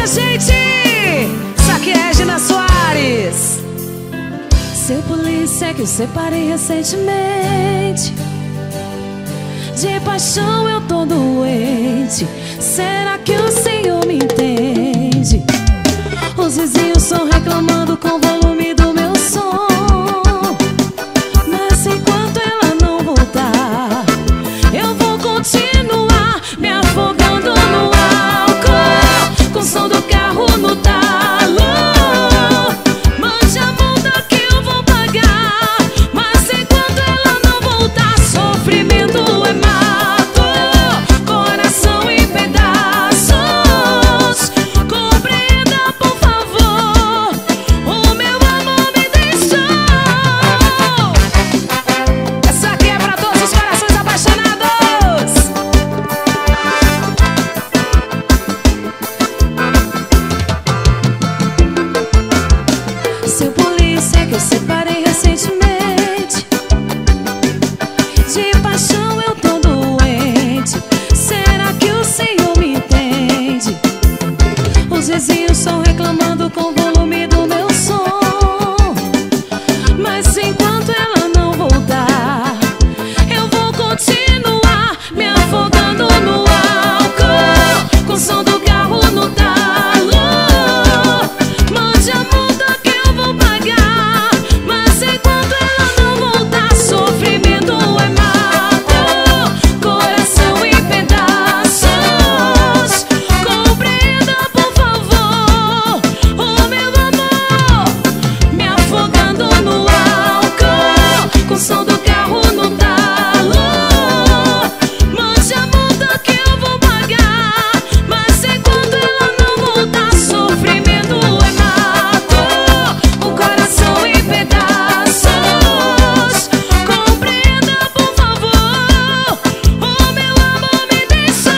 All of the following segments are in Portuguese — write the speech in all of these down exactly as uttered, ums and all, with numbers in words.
minha gente! Isso aqui é Regina Soares. Seu polícia que eu separei recentemente, de paixão eu tô doente. Será que o Senhor me entende? Os vizinhos estão reclamando com o volume do meu som, mas enquanto ela não voltar, eu vou continuar me afogando no álcool, com o som do carro no talo. Mande a multa que eu vou pagar, mas enquanto ela não voltar, sofrimento é mato, coração em pedaços. Compreenda, por favor, o meu amor me deixou. Essa aqui é pra todos os corações apaixonados. Seu polícia que eu separei recentemente, de paixão eu tô doente. Será que o Senhor me entende? Os vizinhos estão reclamando com o volume do meu som, mas enquanto ela não voltar, eu vou continuar me afogando no álcool, com o som do carro no talo. Mande a multa que eu vou pagar, mas enquanto ela não voltar, sofrimento é mato, coração em pedaços. Compreenda, por favor, o meu amor me afogando no álcool, com o som do carro no talo. Mande a multa que eu vou pagar, mas enquanto ela não voltar, sofrimento é mato, o coração em pedaços. Compreenda, por favor, o meu amor me deixou.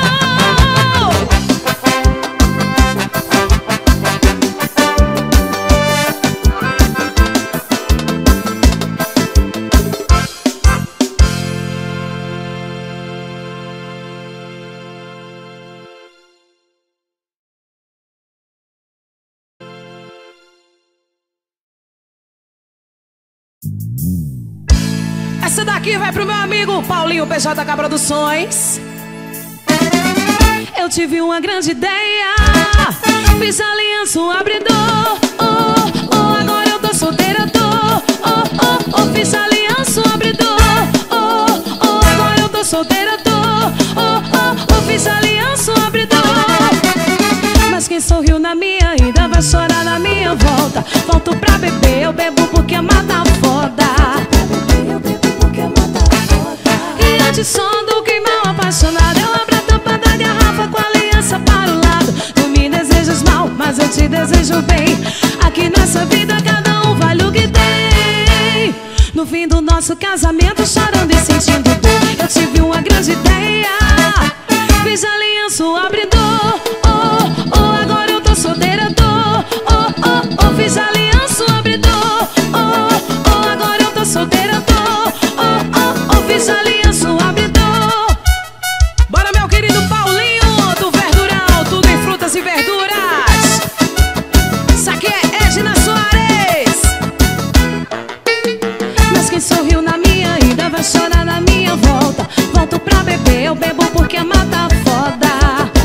Essa daqui vai pro meu amigo Paulinho P J K Produções. Eu tive uma grande ideia, fiz aliança, um abridor. Oh, oh, agora eu tô solteira, tô. Oh, oh, oh, fiz aliança, um abridor. Oh, oh, agora eu tô solteira, tô. Oh, oh, oh, fiz aliança, um abridor. Mas quem sorriu na minha ainda vai chorar na minha volta. Volto pra beber, eu bebo porque a mata foda. E antes só do que mal apaixonado, eu abro a tampa da garrafa com a aliança para o lado. Tu me desejas mal, mas eu te desejo bem. Aqui nessa vida cada um vale o que tem. No fim do nosso casamento, chorando e sentindo dor, eu tive uma grande ideia, fiz aliança, um abridor. Oh, oh, agora eu tô solteira, tô. Oh, oh, oh, fiz aliança, um abridor. Oh, oh, agora eu tô solteira, tô. Oh, oh, oh, fiz aliança, um abridor. Bora, meu querido Paulinho do Verdural, tudo em frutas e verduras. Isso aqui é Regina Soares. Mas quem sorriu na minha ainda vai chorar na minha volta. Volto pra beber, eu bebo porque a mata foda.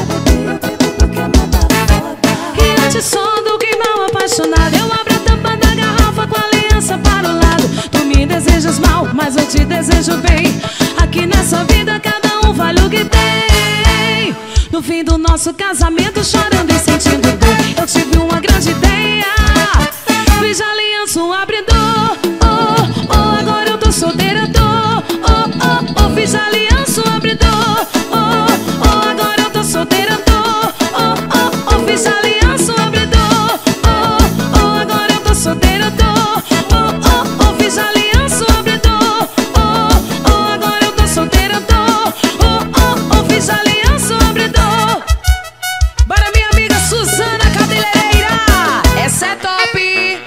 E antes só do que mal apaixonado, eu abro a tampa da garrafa com a aliança para o lado. Tu me desejas mal, mas eu te desejo bem. Aqui nessa vida cada um vale o que tem. No fim do nosso casamento, chorando e sentindo dor, eu tive uma grande ideia, fiz aliança, um abridor. Oh, oh, agora eu tô solteira, tô. Oh, oh, oh, fiz aliança, um abridor. Oh, oh, agora eu tô solteira, tô. Oh, oh, oh, fiz aliança, um abridor. Oh, oh, agora eu tô solteira, tô. Oh, oh, oh, fiz aliança, um abridor. Oh, oh, agora eu tô solteira, tô. Oh, oh, oh, fiz aliança, um abridor. Bora, minha amiga Suzana Cabeleireira, essa é top.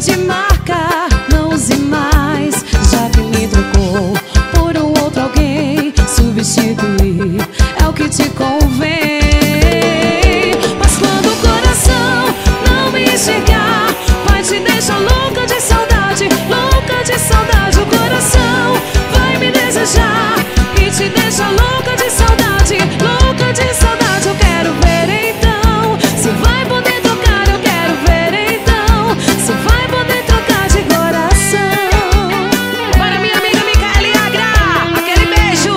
de marca, não use mais, já que me trocou por um outro alguém. Substituir é o que te convém. Mas quando o coração não me enxergar, vai te deixar louca de saudade, louca de saudade. O coração vai me desejar e te deixa louca de saudade, louca de saudade. Eu quero ver então se vai poder tocar, eu quero ver então se vai poder trocar de coração. Para minha amiga Micaele Agra, aquele beijo.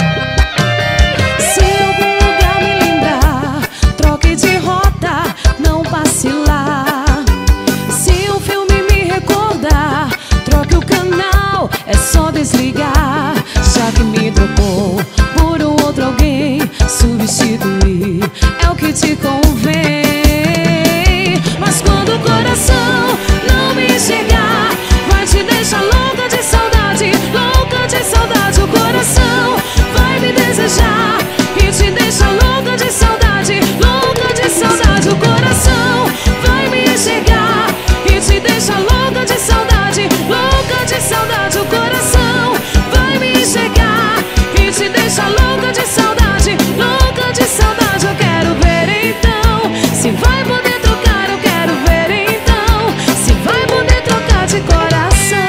Se algum lugar me lembrar, troque de rota, não passe lá. Se um filme me recordar, troque o canal, é só desligar. Já que me trocou por um outro alguém, substituir é o que te convém. Mas quando o coração não me enxergar, vai te deixar louca de saudade, louca de saudade. O coração vai me desejar e te deixa louca de saudade, louca de saudade. O coração vai me enxergar e te deixa louca de saudade, louca de saudade. O coração vai me enxergar e te deixa louca de saudade, louca de saudade. Eu quero ver então se vai poder trocar, eu quero ver então se vai poder trocar de coração.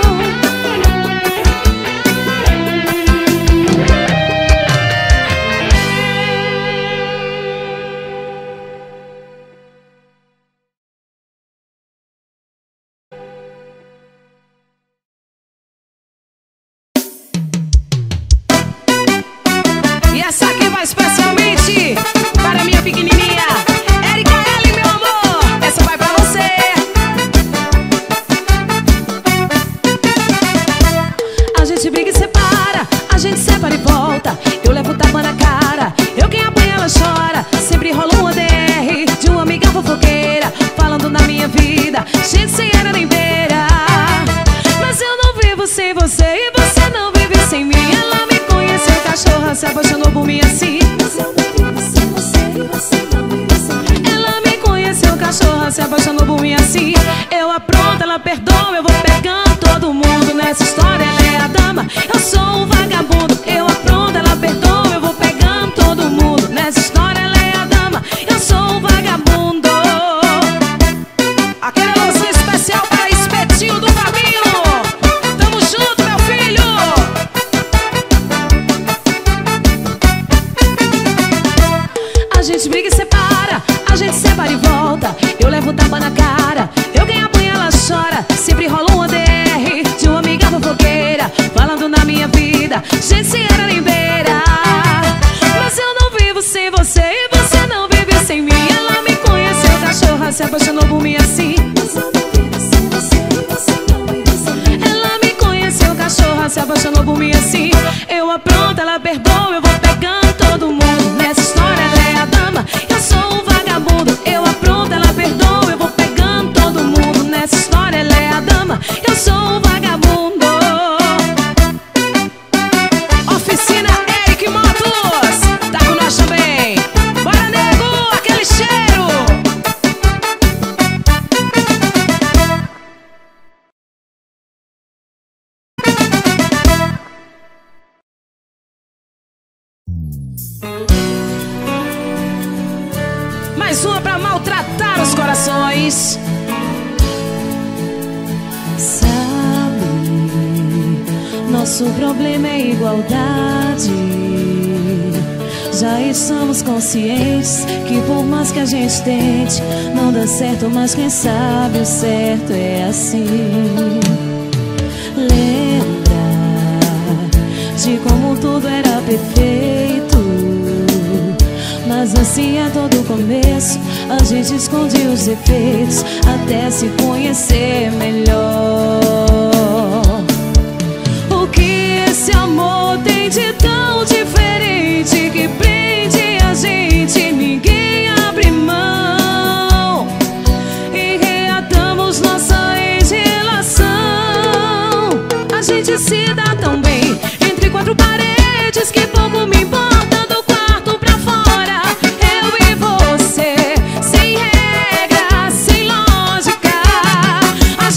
E essa aqui vai especialmente para minha pequenininha Erika L, meu amor. Essa vai pra você. A gente briga e separa, a gente separa e volta. Eu levo tapa na cara, eu quem apanha ela chora. Sempre rola um A D R de uma amiga fofoqueira, falando na minha vida, gente sem era nem beira. Mas eu não vivo sem você e você não vive sem mim. Ela me conheceu, cachorra, se apaixonou por mim assim. Mas eu não vivo sem você e você não vive sem mim. Ela me conheceu, cachorra, se apaixonou por mim assim. Eu apronto, ela perdoa, eu vou pegando todo mundo. Nessa história ela é a dama, eu sou um vagabundo. Eu apronto, ela perdoa, eu vou pegando todo mundo. Nessa história ela é a dama, eu sou um vagabundo. Aquele alôzinho especial para Espetinho do Fabinho. Tamo junto, meu filho. A gente briga e separa, a gente separa e volta. Eu levo tapa na cara, eu quem apanha ela chora. Sempre rola um A D R de uma amiga fofoqueira, falando na minha vida, gente sem era nem beira. Mas eu não vivo sem você e você não vive sem mim. Ela me conheceu, cachorra, se apaixonou por mim assim. Mas eu não vivo sem você e você não vive sem mim. Ela me conheceu, cachorra, se apaixonou por mim assim. Eu apronto, ela perdoa, eu vou pegando todo mundo. Nessa história ela é a dama, eu sou um vagabundo. Eu apronto, ela perdoa, eu vou pegando todo mundo. Nessa história ela é a dama, eu sou um vagabundo. Oficina Eric Motos, tá com nós também. Bora, nego, aquele cheiro. Mais uma pra maltratar os corações. Sabe, nosso problema é igualdade. Já estamos conscientes que por mais que a gente tente, não dá certo, mas quem sabe o certo é assim. Lembra de como tudo era perfeito, mas assim é todo começo. A gente esconde os defeitos até se conhecer melhor. O que esse amor tem de tão diferente que prende a gente? Ninguém abre mão e reatamos nossa ex-relação. A gente se dá tão bem entre quatro paredes que pouco me importa do quarto pra fora. Eu e você, sem regra, sem lógica. A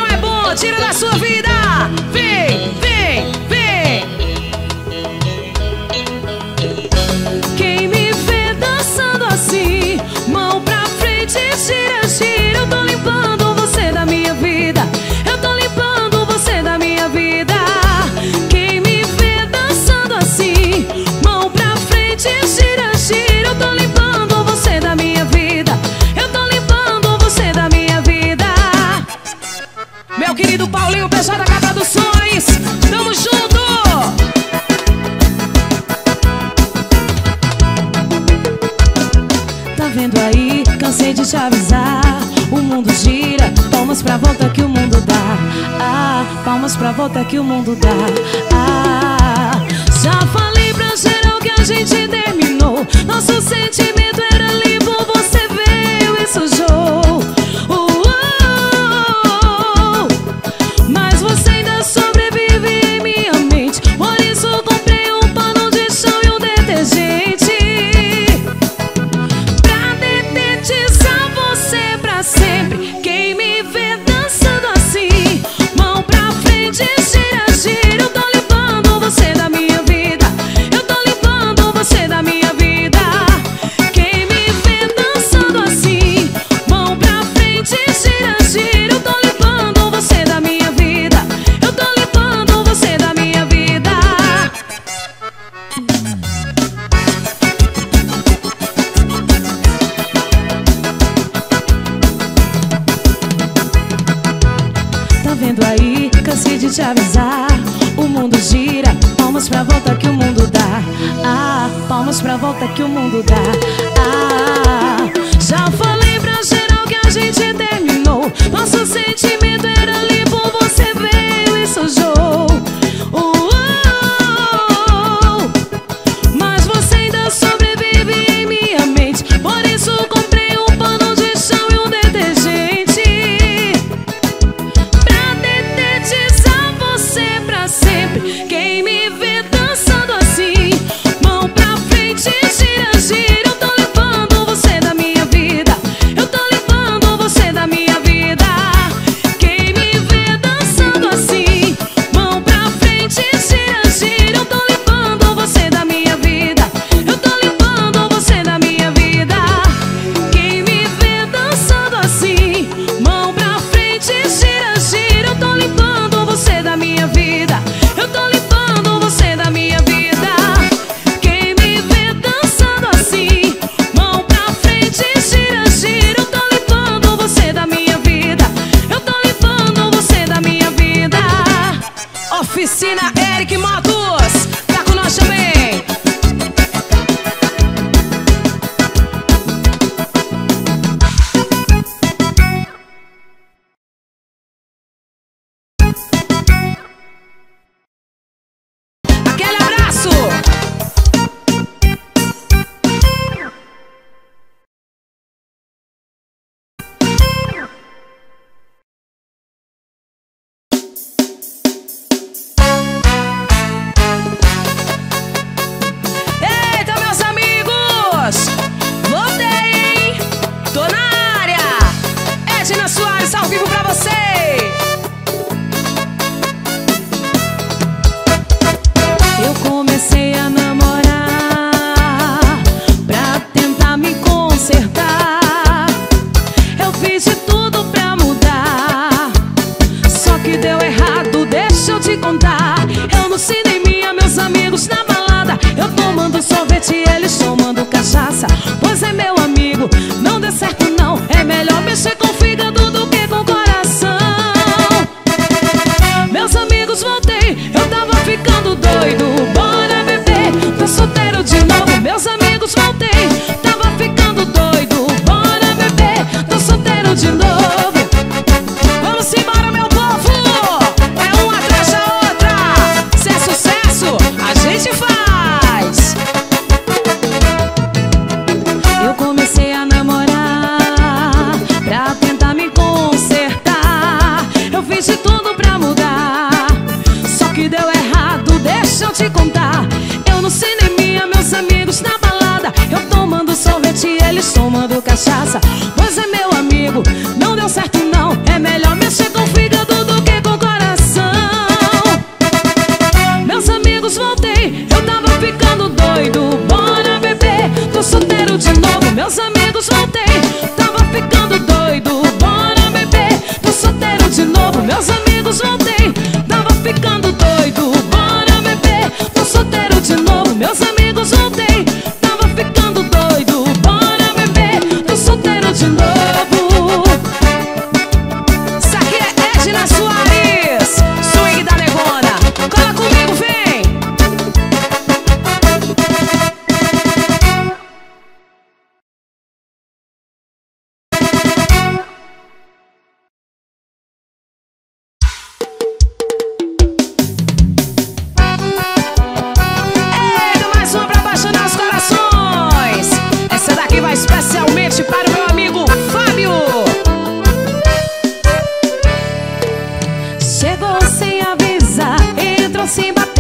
não é bom, tira da sua vida. Vem, vem, vem. Quem me vê dançando assim, mão pra frente, gira, gira. Eu tô limpando você da minha vida. Eu tô limpando você da minha vida. Quem me vê dançando assim, mão pra frente, gira, gira. Eu tô limpando você da minha vida. Eu tô limpando você da minha vida. Meu querido Paulinho, pessoal da Casa dos Sonhos, tamo junto! Tá vendo aí? Cansei de te avisar. O mundo gira, palmas pra volta que o mundo dá. Ah, palmas pra volta que o mundo dá. Ah, já falei pra geral que a gente terminou. Nosso sentimento era limpo, você veio e sujou. Uh, uh, uh, mas você ainda sobrevive em minha mente. Por isso eu comprei um pano de chão e um detergente pra detetizar você pra sempre. Quem me vê dançando assim, mão pra frente, gira, gira. Eu tô limpando você da minha vida. Eu tô limpando você da minha vida. Quem me vê dançando assim, mão pra frente, gira, gira. Eu tô limpando você da minha vida. Eu tô limpando você da minha vida. Tá vendo aí? Cansei de te avisar. O mundo gira, palmas pra volta que o mundo dá. Ah, palmas pra volta que o mundo dá. Ah, já falei pra geral que a gente terminou. Nosso sentimento era limpo, você veio e sujou. Uh, uh, uh, mas você ainda sobrevive em minha mente. Por isso eu comprei um pano de chão e um detergente pra detetizar você pra sempre. Quem me vê dançando assim, mão pra frente, gira, gira. Eu tô limpando você da minha vida. Eu tô limpando você da minha vida. Quem me vê dançando assim, mão pra frente, gira, gira. Eu tô limpando você da minha vida. Eu tô limpando você da minha vida. Quem me vê dançando assim, mão pra frente, gira, gira. Eu tô limpando você da minha vida. Eu tô limpando você da minha vida. Quem me vê dançando assim, mão pra frente, gira, gira. Eu tô limpando você da minha vida. Eu tô limpando você da minha vida. Oficina Eric Motos, tá com nós também. Aquele abraço! Eita, meus amigos! Voltei, hein? Tô na área! Edna Soares ao vivo pra você! Eu comecei a namorar pra tentar me consertar. Eu fiz de tudo pra mudar, só que deu errado, deixa eu te contar. Eu no cineminha, meus amigos na balada, eu tomando sorvete e eles tomando cachaça. Pois é, meu amigo, não deu certo não. É melhor mexer com o fígado do que com o coração. Meus amigos, voltei, eu tava ficando doido. Bora beber, tô solteiro de novo. Meus amigos, voltei, tava ficando doido. Bora beber, tô solteiro de novo. Vamos embora, meu povo. É uma atrás da outra. Se é sucesso, a gente faz. Eu comecei a namorar pra tentar me consertar. Eu fiz de tudo pra mudar, só que deu errado, deixa eu te contar. Eu no cineminha, meus amigos na balada, eu tomando sorvete e eles tomando cachaça. Pois é, meu amigo, não deu certo não. É melhor mexer com o fígado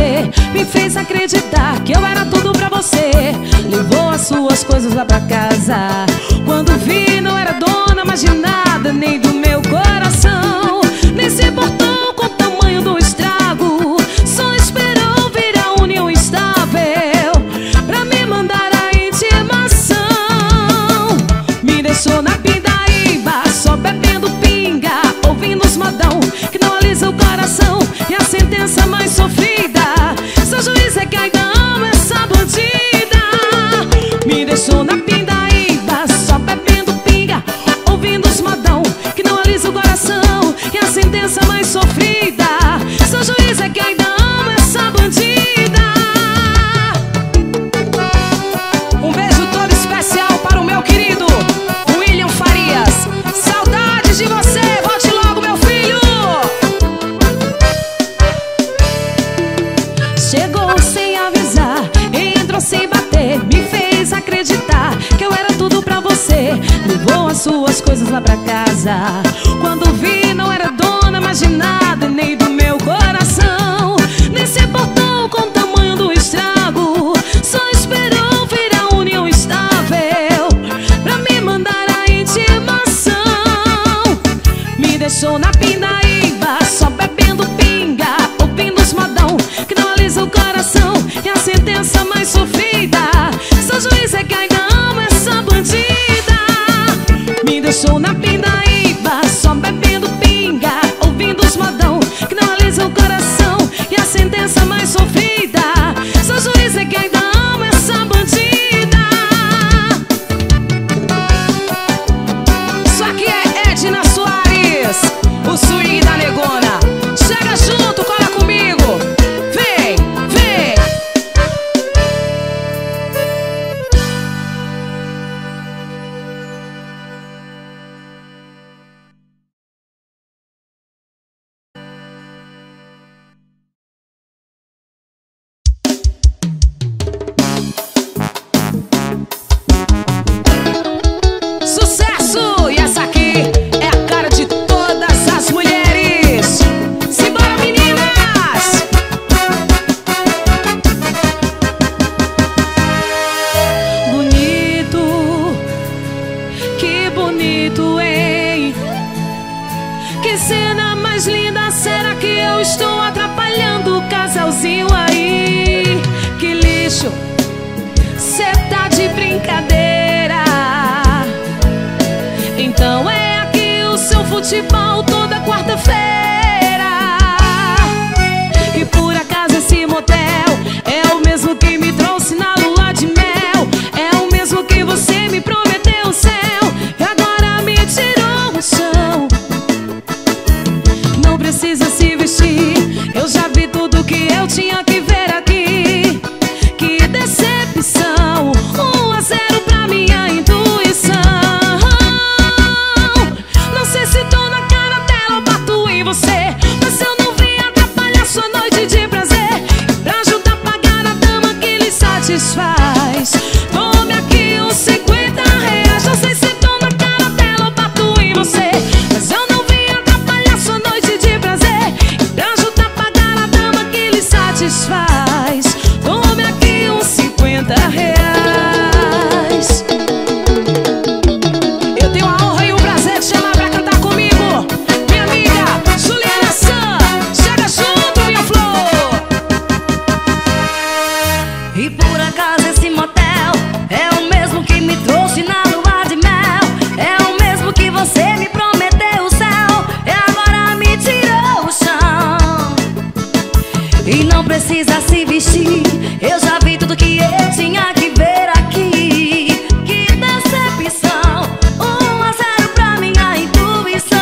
você, me fez acreditar que eu era tudo pra você. Levou as suas coisas lá pra casa. Quando vi, não era dona mais de nada, nem do meu coração. Nem se importou com o tamanho do estrago, só esperou vir a união estável pra me mandar a intimação. Me deixou na pindaíba, só bebendo pinga, ouvindo os modão que não alisa o coração. E a sentença mais sofrida, seu juiz é que ainda ama essa bandida. Me deixou na pindaíba, só bebendo pinga, ouvindo os modão que não alisa o coração. E a sentença mais sofrida, seu juiz é que ainda ama essa bandida. Um beijo todo especial para o meu querido William Farias. Saudades de você, volte logo, meu filho. Chegou sem avisar, entrou sem bater, me fez acreditar que eu era tudo pra você. Levou as suas coisas lá pra casa. Quando vi, não era dona mais de nada, nem do meu coração. Nem se importou com o tamanho do estrago, só esperou vir a união estável pra me mandar a intimação. Me deixou na pindaíba, só bebendo pinga, ouvindo os modão que não alisa o coração. E a sentença mais sofrida, seu juiz é que ainda ama essa bandida. Me deixou na pindaíba, só bebendo pinga, ouvindo os modão que não alisa o coração. E a sentença mais sofrida, seu juiz é que ainda ama essa bandida. Isso aqui é Edna Soares, o swing da negona. Chega junto, cola comigo. Vem, vem. Sucesso! E essa aqui é a cara de todas as mulheres. Simbora, meninas! Bonito, que bonito, hein? Que cena mais linda, será que eu estou atrapalhando o casalzinho aí? Que lixo, cê tá de brincadeira. Então é aqui o seu futebol toda quarta-feira. E por acaso esse motel é o mesmo que me trouxe na lua de mel. É o mesmo que você me prometeu o céu e agora me tirou o chão. Não precisa se vestir, eu já vi tudo que eu tinha que ver aqui. Que decepção, um a zero pra minha intuição. Não sei se tô na cara dela ou bato em você, mas eu não vim atrapalhar sua noite de prazer. Pra ajudar a pagar a dama que lhe satisfaz, tome aqui uns cinquenta reais. Não sei se tô na cara dela ou bato em você, mas eu não vim atrapalhar sua noite de prazer. Pra ajudar a pagar a dama que lhe satisfaz, tome aqui uns cinquenta reais. Eu tenho a honra e o prazer de chamar pra cantar comigo minha amiga Juliana San. Chega junto, minha flor. E por acaso esse motel é o mesmo que me trouxe na lua de mel. É o mesmo que você me prometeu o céu e agora me tirou o chão. E não precisa se vestir, eu já vi tudo que eu tinha que ver aqui. Que decepção, um a zero pra minha intuição.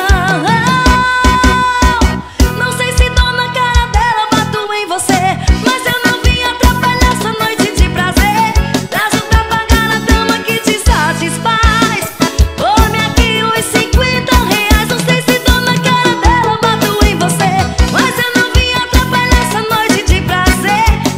Não sei se tô na cara dela ou bato em você, mas eu não vim atrapalhar sua noite de prazer. Pra ajudar a pagar a dama que te satisfaz, tome aqui os cinquenta reais. Não sei se tô na cara dela ou bato em você, mas eu não vim atrapalhar essa noite de prazer.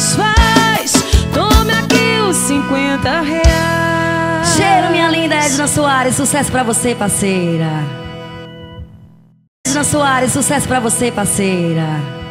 satisfaz. Tome aqui os cinquenta reais. Cheiro, minha linda Edna Soares, sucesso pra você, parceira. Edna Soares, sucesso pra você, parceira.